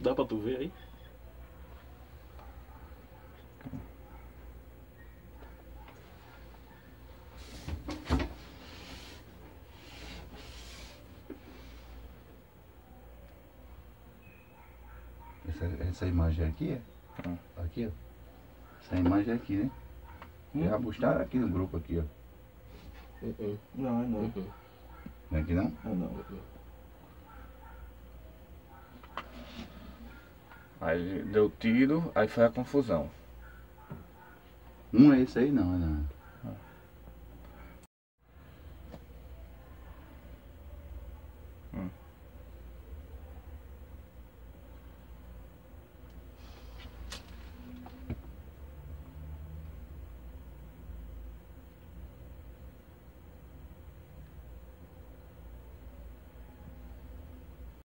Dá pra tu ver aí? Essa imagem aqui, aqui, ó. Essa imagem aqui, né? Já postaram aqui no grupo aqui, ó. Não, é não. Não é aqui não? É não. Aí deu tiro, aí foi a confusão. Um é esse aí não, é não.